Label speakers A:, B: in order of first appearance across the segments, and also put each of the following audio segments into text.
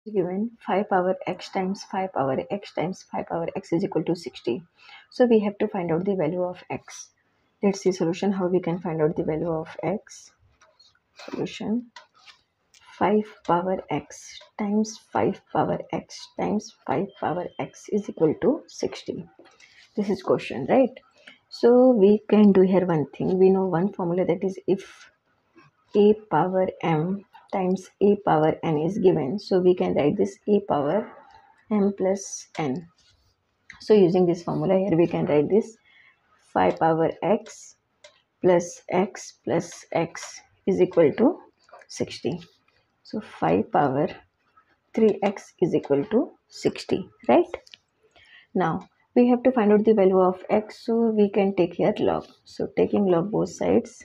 A: Given 5 power x times 5 power x times 5 power x is equal to 60. So we have to find out the value of x. Let's see solution how we can find out the value of x. Solution: 5 power x times 5 power x times 5 power x is equal to 60. This is question, right? So we can do here one thing. We know one formula, that is if a power m times a power n is given, so we can write this a power m plus n. So using this formula here we can write this 5 power x plus x is equal to 60. So 5 power 3x is equal to 60, right? Now we have to find out the value of x, so we can take here log. So taking log both sides,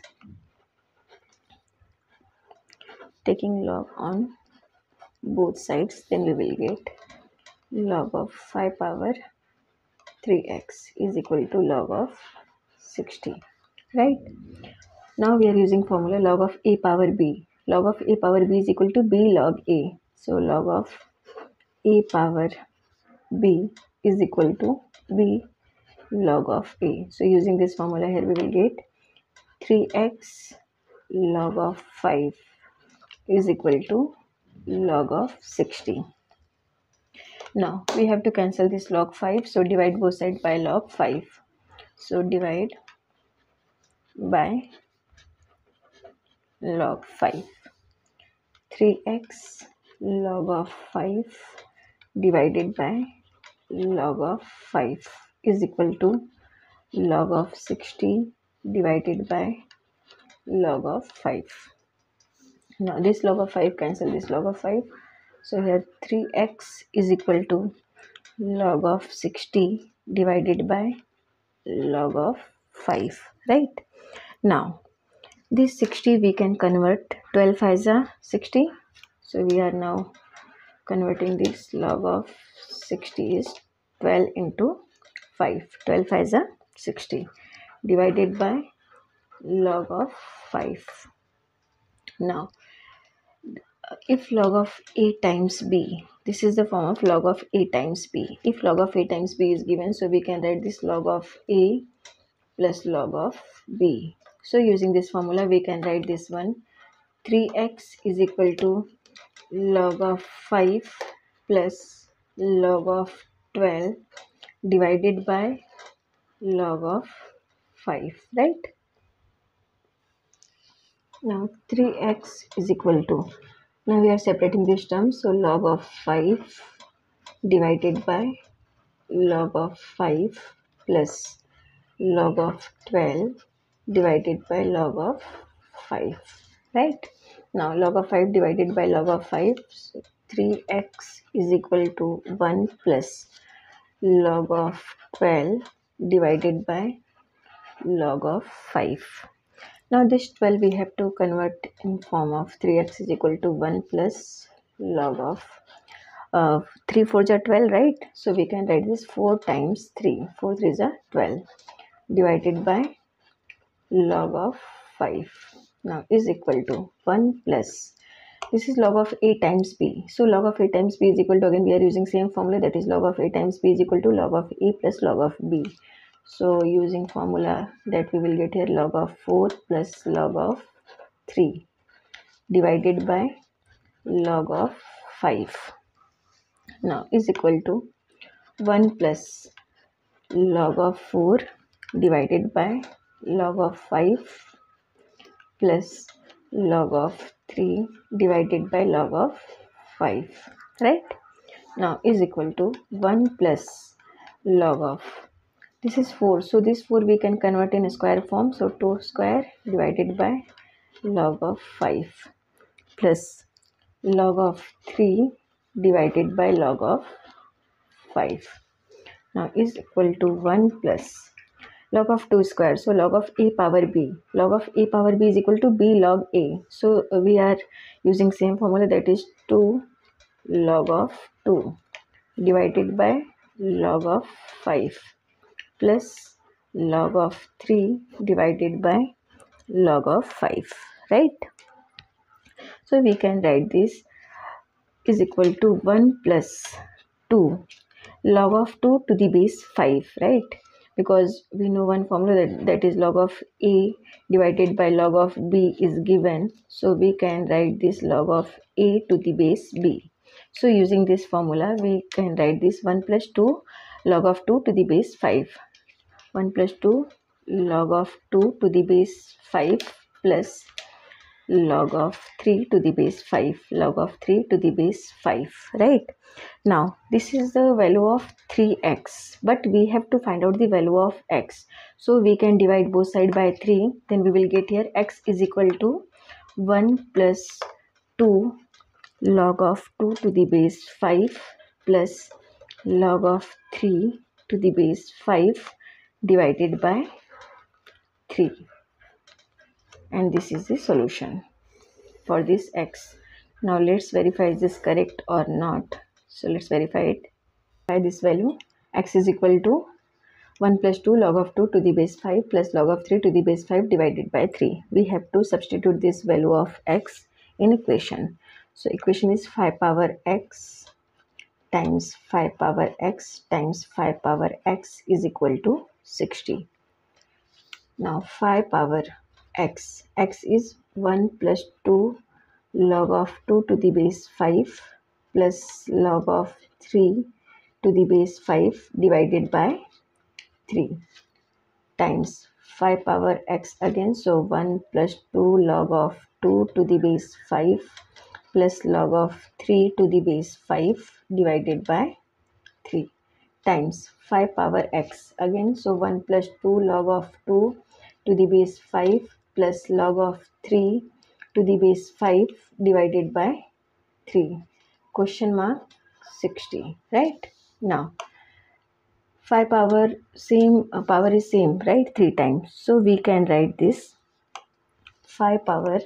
A: taking log on both sides, then we will get log of 5 power 3x is equal to log of 60, right? Now we are using formula log of a power b. Log of a power b is equal to b log a. So log of a power b is equal to b log of a. So using this formula here we will get 3x log of 5 is equal to log of 60. Now we have to cancel this log 5, so divide both sides by log 5. So divide by log 5. 3x log of 5 divided by log of 5 is equal to log of 60 divided by log of 5. Now this log of 5 cancel this log of 5. So here 3x is equal to log of 60 divided by log of 5, right? Now this 60 we can convert 12 as a 60. So we are now converting this log of 60 is 12 into 5. 12 as a 60 divided by log of 5. Now if log of a times b, this is the form of log of a times b. If log of a times b is given, so we can write this log of a plus log of b. So using this formula we can write this one: 3x is equal to log of 5 plus log of 12 divided by log of 5, right? Now 3x is equal to, now we are separating these terms, so log of 5 divided by log of 5 plus log of 12 divided by log of 5, right? Now log of 5 divided by log of 5, so 3x is equal to 1 plus log of 12 divided by log of 5. Now this 12 we have to convert in form of 3x is equal to 1 plus log of 3 4s are 12, right? So we can write this 4 times 3, 4 3s are 12 divided by log of 5. Now is equal to 1 plus, this is log of a times b. So log of a times b is equal to, again we are using same formula, that is log of a times b is equal to log of a plus log of b. So using formula that we will get here, log of 4 plus log of 3 divided by log of 5. Now is equal to 1 plus log of 4 divided by log of 5 plus log of 3 divided by log of 5, right? Now is equal to 1 plus log of, this is 4, so this 4 we can convert in square form, so 2 square divided by log of 5 plus log of 3 divided by log of 5. Now is equal to 1 plus log of 2 square, so log of a power b. Log of a power b is equal to b log a. So we are using same formula, that is 2 log of 2 divided by log of 5 plus log of 3 divided by log of 5, right? So we can write this is equal to 1 plus 2 log of 2 to the base 5, right? Because we know one formula that is log of a divided by log of b is given. So we can write this log of a to the base b. So using this formula, we can write this 1 plus 2 log of 2 to the base 5. 1 plus 2 log of 2 to the base 5 plus log of 3 to the base 5, log of 3 to the base 5, right? Now this is the value of 3x, but we have to find out the value of x. So we can divide both sides by 3, then we will get here x is equal to 1 plus 2 log of 2 to the base 5 plus log of 3 to the base 5 divided by 3, and this is the solution for this x. Now let's verify is this correct or not. So let's verify it. By this value, x is equal to 1 plus 2 log of 2 to the base 5 plus log of 3 to the base 5 divided by 3. We have to substitute this value of x in equation. So equation is 5 power x times 5 power x times 5 power x is equal to 60. Now 5 power x is 1 plus 2 log of 2 to the base 5 plus log of 3 to the base 5 divided by 3 times 5 power x again. So 1 plus 2 log of 2 to the base 5 plus log of 3 to the base 5 divided by 3 times 5 power x again. So 1 plus 2 log of 2 to the base 5 plus log of 3 to the base 5 divided by 3 question mark 60, right? Now 5 power power is same, right? 3 times. So we can write this 5 power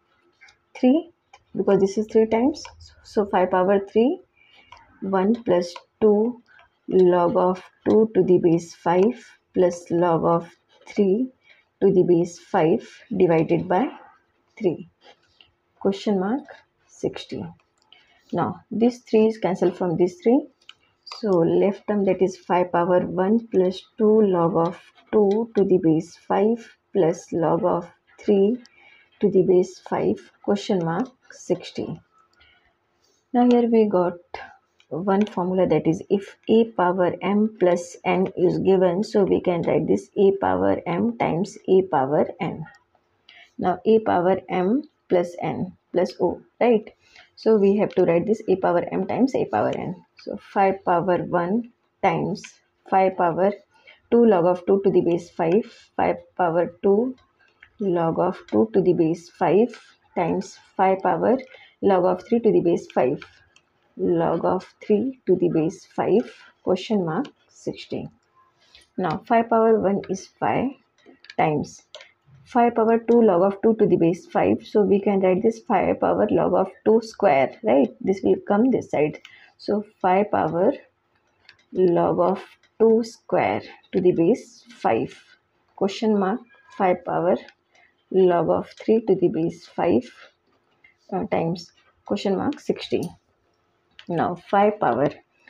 A: 3 because this is 3 times. So 5 power 3 1 plus 2 log of 2 to the base 5 plus log of 3 to the base 5 divided by 3 question mark 60. Now this 3 is cancelled from this 3. So left term, that is 5 power 1 plus 2 log of 2 to the base 5 plus log of 3 to the base 5 question mark 60. Now here we got one formula, that is if a power m plus n is given, so we can write this a power m times a power n. Now a power m plus n plus o, right? So we have to write this a power m times a power n. So 5 power 1 times 5 power 2 log of 2 to the base 5, 5 power 2 log of 2 to the base 5 times 5 power log of 3 to the base 5 log of 3 to the base 5 question mark 60. Now 5 power 1 is 5 times 5 power 2 log of 2 to the base 5. So we can write this 5 power log of 2 square, right? This will come this side. So 5 power log of 2 square to the base 5 question mark 5 power log of 3 to the base 5 times question mark 60. Now 5 power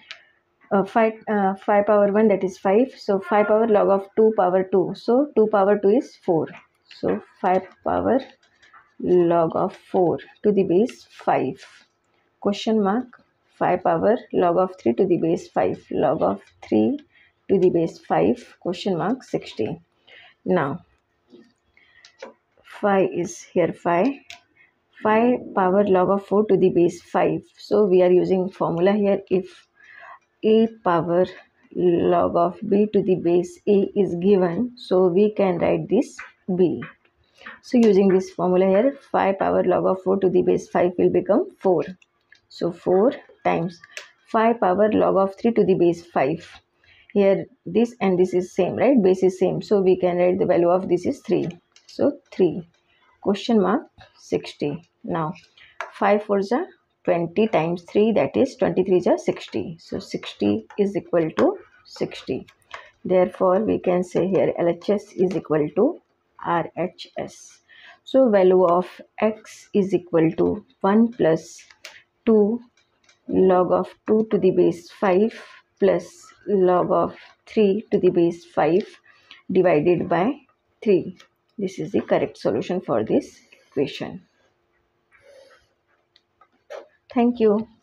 A: 5 power 1, that is 5. So 5 power log of 2 power 2. So 2 power 2 is 4. So 5 power log of 4 to the base 5 question mark 5 power log of 3 to the base 5 log of 3 to the base 5 question mark 60. Now 5 is here 5 power log of 4 to the base 5. So we are using formula here. If a power log of b to the base a is given, so we can write this b. So using this formula here, 5 power log of 4 to the base 5 will become 4. So 4 times 5 power log of 3 to the base 5. Here this and this is same, right? Base is same. So we can write the value of this is 3. So 3 question mark 60. Now 5 4 is 20 times 3, that is 23 is 60. So 60 is equal to 60. Therefore we can say here LHS is equal to RHS. So value of x is equal to 1 plus 2 log of 2 to the base 5 plus log of 3 to the base 5 divided by 3. This is the correct solution for this equation. Thank you.